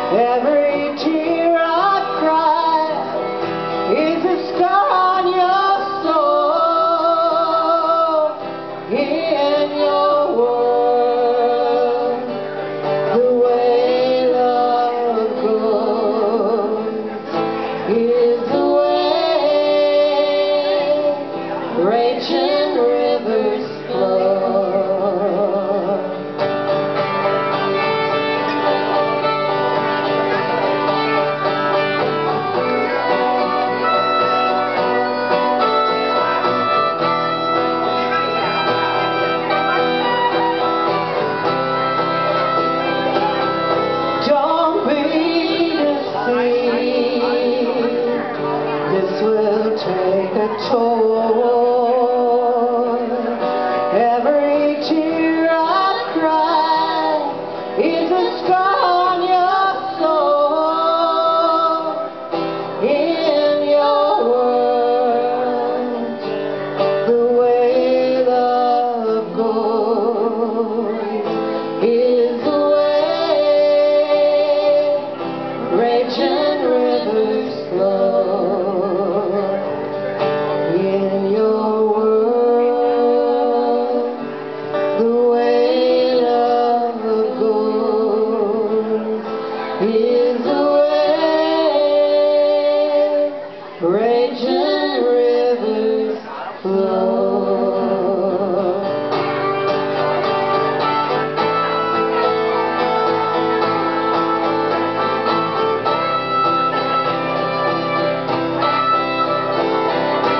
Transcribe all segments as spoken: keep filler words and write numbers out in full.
Every tear I cry is a scar on your soul. In your world, the way love goes is the way raging rivers flow. This will take a toll. Every tear I cry is a scar on your soul. In your world, the way love goes is the way raging rivers flow. In your world, the way love goes is the way raging rivers flow.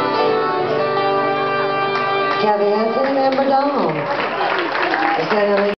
Hudson and Dawn.